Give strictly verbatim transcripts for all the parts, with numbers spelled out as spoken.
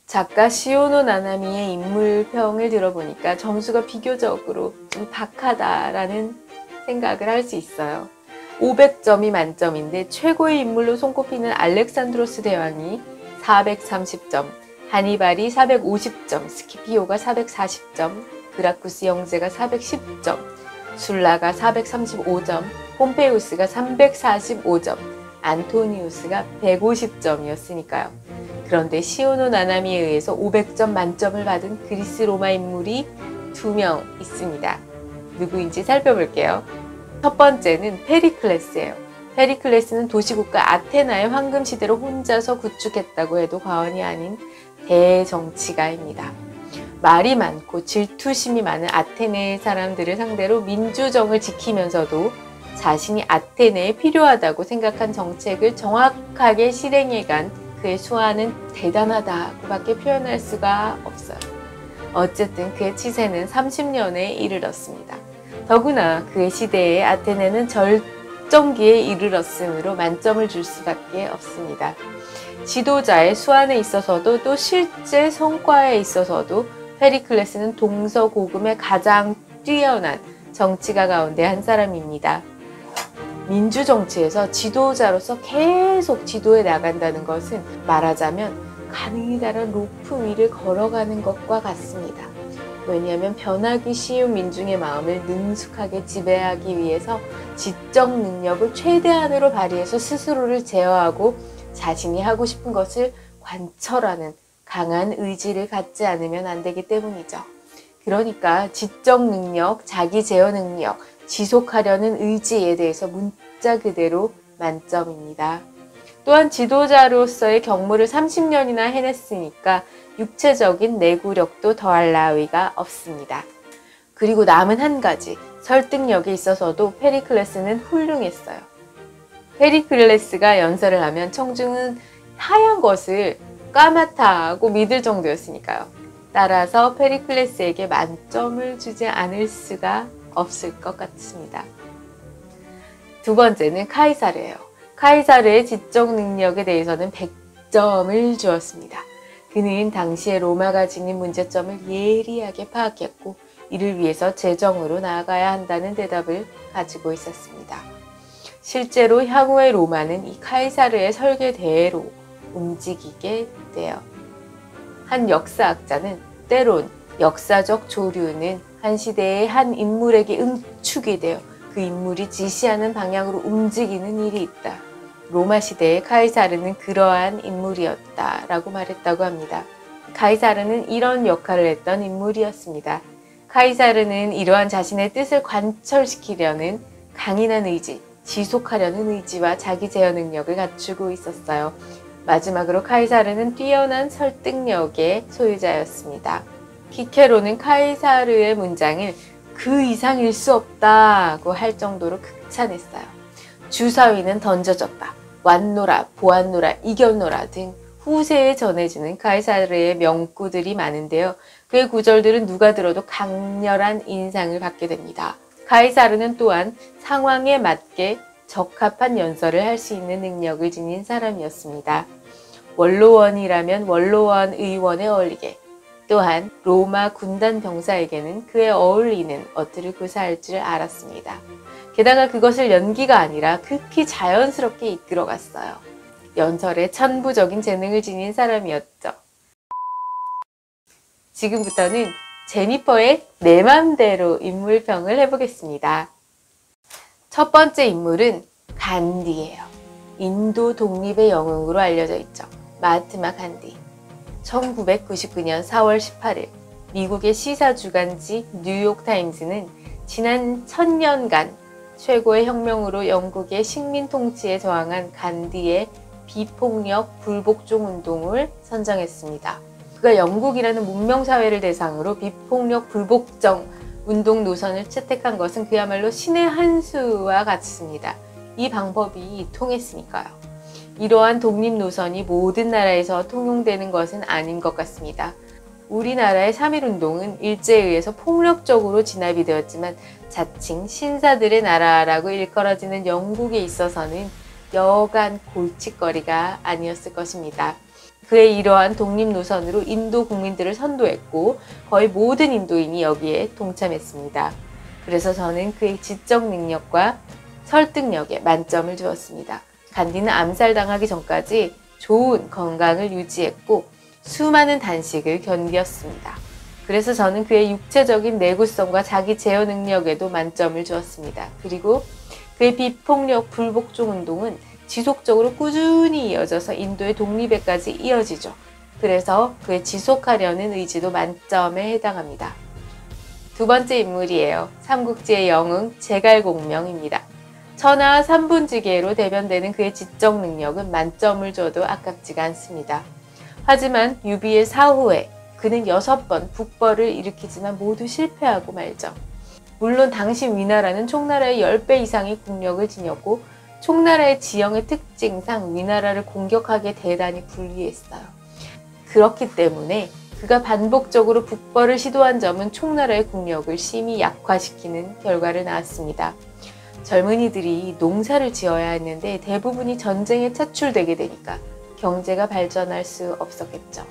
작가 시오노 나나미의 인물평을 들어보니까 점수가 비교적으로 좀 박하다라는 생각을 할 수 있어요. 오백 점이 만점인데 최고의 인물로 손꼽히는 알렉산드로스 대왕이 사백삼십 점, 하니발이 사백오십 점, 스키피오가 사백사십 점, 그라쿠스 형제가 사백십 점, 술라가 사백삼십오 점, 폼페이우스가 삼백사십오 점, 안토니우스가 백오십 점이었으니까요. 그런데 시오노 나나미에 의해서 오백 점 만점을 받은 그리스 로마 인물이 두 명 있습니다. 누구인지 살펴볼게요. 첫 번째는 페리클레스예요. 페리클레스는 도시국가 아테나의 황금시대로 혼자서 구축했다고 해도 과언이 아닌 대정치가입니다. 말이 많고 질투심이 많은 아테네 사람들을 상대로 민주정을 지키면서도 자신이 아테네에 필요하다고 생각한 정책을 정확하게 실행해간 그의 수완은 대단하다고밖에 표현할 수가 없어요. 어쨌든 그의 치세는 삼십 년에 이르렀습니다. 더구나 그의 시대에 아테네는 절정기에 이르렀으므로 만점을 줄 수밖에 없습니다. 지도자의 수완에 있어서도 또 실제 성과에 있어서도 페리클레스는 동서고금의 가장 뛰어난 정치가 가운데 한 사람입니다. 민주정치에서 지도자로서 계속 지도해 나간다는 것은 말하자면 가느다란 로프 위를 걸어가는 것과 같습니다. 왜냐하면 변하기 쉬운 민중의 마음을 능숙하게 지배하기 위해서 지적 능력을 최대한으로 발휘해서 스스로를 제어하고 자신이 하고 싶은 것을 관철하는 강한 의지를 갖지 않으면 안 되기 때문이죠. 그러니까 지적 능력, 자기 제어 능력, 지속하려는 의지에 대해서 문자 그대로 만점입니다. 또한 지도자로서의 경무를 삼십 년이나 해냈으니까 육체적인 내구력도 더할 나위가 없습니다. 그리고 남은 한 가지, 설득력에 있어서도 페리클레스는 훌륭했어요. 페리클레스가 연설을 하면 청중은 하얀 것을 까맣다고 믿을 정도였으니까요. 따라서 페리클레스에게 만점을 주지 않을 수가 없을 것 같습니다. 두 번째는 카이사르예요. 카이사르의 지적 능력에 대해서는 백 점을 주었습니다. 그는 당시에 로마가 지닌 문제점을 예리하게 파악했고 이를 위해서 재정으로 나아가야 한다는 대답을 가지고 있었습니다. 실제로 향후의 로마는 이 카이사르의 설계대로 움직이게 돼요. 한 역사학자는 때론 역사적 조류는 한 시대의 한 인물에게 응축이 되어 그 인물이 지시하는 방향으로 움직이는 일이 있다. 로마 시대의 카이사르는 그러한 인물이었다라고 말했다고 합니다. 카이사르는 이런 역할을 했던 인물이었습니다. 카이사르는 이러한 자신의 뜻을 관철시키려는 강인한 의지, 지속하려는 의지와 자기 제어 능력을 갖추고 있었어요. 마지막으로 카이사르는 뛰어난 설득력의 소유자였습니다. 키케로는 카이사르의 문장을 그 이상일 수 없다고 할 정도로 극찬했어요. 주사위는 던져졌다. 왔노라, 보았노라, 이겼노라 등 후세에 전해지는 카이사르의 명구들이 많은데요. 그의 구절들은 누가 들어도 강렬한 인상을 받게 됩니다. 카이사르는 또한 상황에 맞게 적합한 연설을 할 수 있는 능력을 지닌 사람이었습니다. 원로원이라면 원로원 의원에 어울리게, 또한 로마 군단 병사에게는 그에 어울리는 어투를 구사할 줄 알았습니다. 게다가 그것을 연기가 아니라 극히 자연스럽게 이끌어갔어요. 연설에 천부적인 재능을 지닌 사람이었죠. 지금부터는 제니퍼의 내 맘대로 인물평을 해보겠습니다. 첫 번째 인물은 간디예요. 인도 독립의 영웅으로 알려져 있죠. 마하트마 간디. 천구백구십구 년 사월 십팔일 미국의 시사주간지 뉴욕타임즈는 지난 천년간 최고의 혁명으로 영국의 식민 통치에 저항한 간디의 비폭력 불복종 운동을 선정했습니다. 그가 영국이라는 문명사회를 대상으로 비폭력 불복종 운동 노선을 채택한 것은 그야말로 신의 한 수와 같습니다. 이 방법이 통했으니까요. 이러한 독립 노선이 모든 나라에서 통용되는 것은 아닌 것 같습니다. 우리나라의 삼일운동은 일제에 의해서 폭력적으로 진압이 되었지만 자칭 신사들의 나라라고 일컬어지는 영국에 있어서는 여간 골칫거리가 아니었을 것입니다. 그의 이러한 독립 노선으로 인도 국민들을 선도했고 거의 모든 인도인이 여기에 동참했습니다. 그래서 저는 그의 지적 능력과 설득력에 만점을 주었습니다. 간디는 암살당하기 전까지 좋은 건강을 유지했고 수많은 단식을 견뎠습니다. 그래서 저는 그의 육체적인 내구성과 자기 제어 능력에도 만점을 주었습니다. 그리고 그의 비폭력 불복종 운동은 지속적으로 꾸준히 이어져서 인도의 독립에까지 이어지죠. 그래서 그의 지속하려는 의지도 만점에 해당합니다. 두 번째 인물이에요. 삼국지의 영웅 제갈공명입니다. 천하와 삼분지계로 대변되는 그의 지적 능력은 만점을 줘도 아깝지가 않습니다. 하지만 유비의 사후에 그는 여섯 번 북벌을 일으키지만 모두 실패하고 말죠. 물론 당시 위나라는 총나라의 십 배 이상의 국력을 지녔고 총나라의 지형의 특징상 위나라를 공격하기에 대단히 불리했어요. 그렇기 때문에 그가 반복적으로 북벌을 시도한 점은 총나라의 국력을 심히 약화시키는 결과를 낳았습니다. 젊은이들이 농사를 지어야 했는데 대부분이 전쟁에 차출되게 되니까 경제가 발전할 수 없었겠죠.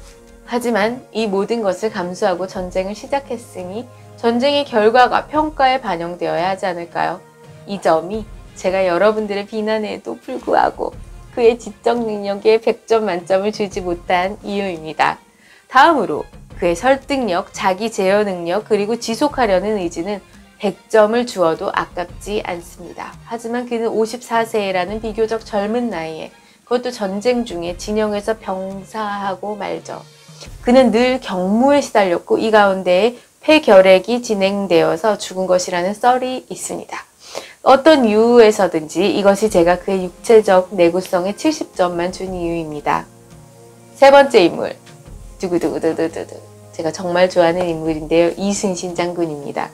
하지만 이 모든 것을 감수하고 전쟁을 시작했으니 전쟁의 결과가 평가에 반영되어야 하지 않을까요? 이 점이 제가 여러분들의 비난에도 불구하고 그의 지적 능력에 백 점 만점을 주지 못한 이유입니다. 다음으로 그의 설득력, 자기 제어 능력, 그리고 지속하려는 의지는 백 점을 주어도 아깝지 않습니다. 하지만 그는 오십사 세라는 비교적 젊은 나이에 그것도 전쟁 중에 진영에서 병사하고 말죠. 그는 늘 경무에 시달렸고 이 가운데에 폐결핵이 진행되어서 죽은 것이라는 썰이 있습니다. 어떤 이유에서든지 이것이 제가 그의 육체적 내구성에 칠십 점만 준 이유입니다. 세 번째 인물, 두구두구두두두두. 제가 정말 좋아하는 인물인데요. 이순신 장군입니다.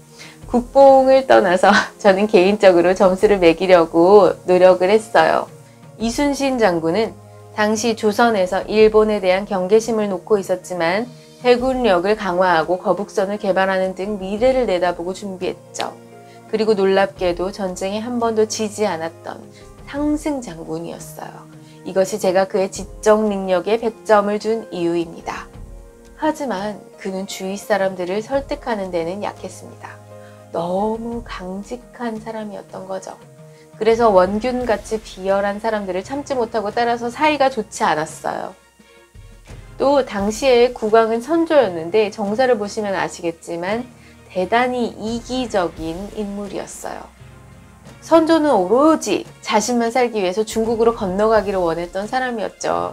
국뽕을 떠나서 저는 개인적으로 점수를 매기려고 노력을 했어요. 이순신 장군은 당시 조선에서 일본에 대한 경계심을 놓고 있었지만 해군력을 강화하고 거북선을 개발하는 등 미래를 내다보고 준비했죠. 그리고 놀랍게도 전쟁에 한 번도 지지 않았던 상승 장군이었어요. 이것이 제가 그의 지적 능력에 백 점을 준 이유입니다. 하지만 그는 주위 사람들을 설득하는 데는 약했습니다. 너무 강직한 사람이었던 거죠. 그래서 원균같이 비열한 사람들을 참지 못하고 따라서 사이가 좋지 않았어요. 또 당시에 국왕은 선조였는데 정사를 보시면 아시겠지만 대단히 이기적인 인물이었어요. 선조는 오로지 자신만 살기 위해서 중국으로 건너가기를 원했던 사람이었죠.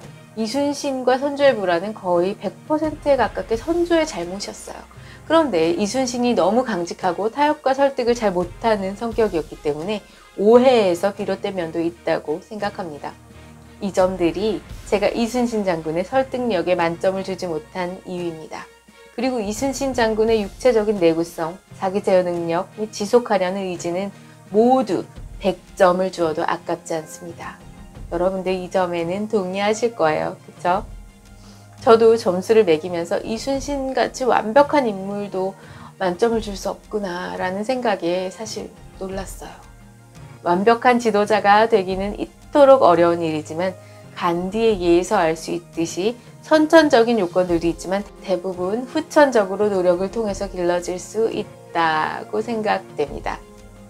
이순신과 선조의 불화는 거의 백 퍼센트에 가깝게 선조의 잘못이었어요. 그런데 이순신이 너무 강직하고 타협과 설득을 잘 못하는 성격이었기 때문에 오해에서 비롯된 면도 있다고 생각합니다. 이 점들이 제가 이순신 장군의 설득력에 만점을 주지 못한 이유입니다. 그리고 이순신 장군의 육체적인 내구성, 자기 제어 능력 및 지속하려는 의지는 모두 백 점을 주어도 아깝지 않습니다. 여러분들 이 점에는 동의하실 거예요. 그쵸? 저도 점수를 매기면서 이순신같이 완벽한 인물도 만점을 줄 수 없구나 라는 생각에 사실 놀랐어요. 완벽한 지도자가 되기는 이토록 어려운 일이지만 간디의 예에서 알 수 있듯이 선천적인 요건들이 있지만 대부분 후천적으로 노력을 통해서 길러질 수 있다고 생각됩니다.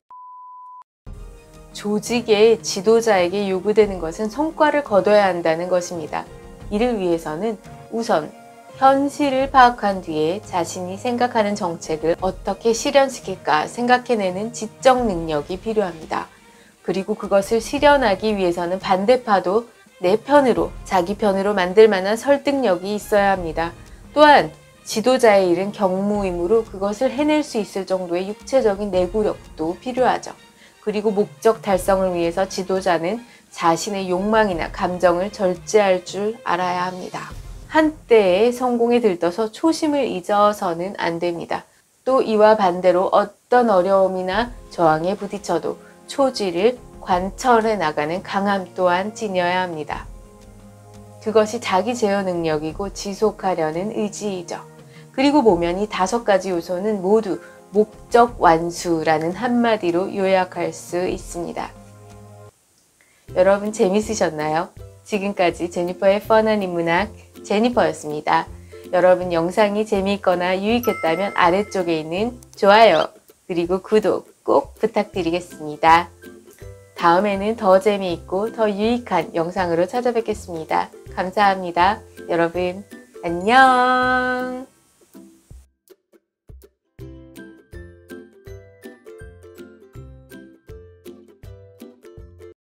조직의 지도자에게 요구되는 것은 성과를 거둬야 한다는 것입니다. 이를 위해서는 우선 현실을 파악한 뒤에 자신이 생각하는 정책을 어떻게 실현시킬까 생각해내는 지적 능력이 필요합니다. 그리고 그것을 실현하기 위해서는 반대파도 내 편으로, 자기 편으로 만들 만한 설득력이 있어야 합니다. 또한 지도자의 일은 경무이므로 그것을 해낼 수 있을 정도의 육체적인 내구력도 필요하죠. 그리고 목적 달성을 위해서 지도자는 자신의 욕망이나 감정을 절제할 줄 알아야 합니다. 한때의 성공에 들떠서 초심을 잊어서는 안 됩니다. 또 이와 반대로 어떤 어려움이나 저항에 부딪혀도 초지를 관철해 나가는 강함 또한 지녀야 합니다. 그것이 자기 제어 능력이고 지속하려는 의지이죠. 그리고 보면 이 다섯 가지 요소는 모두 목적 완수라는 한마디로 요약할 수 있습니다. 여러분 재밌으셨나요? 지금까지 제니퍼의 펀한 인문학 제니퍼였습니다. 여러분 영상이 재미있거나 유익했다면 아래쪽에 있는 좋아요 그리고 구독 꼭 부탁드리겠습니다. 다음에는 더 재미있고 더 유익한 영상으로 찾아뵙겠습니다. 감사합니다. 여러분 안녕.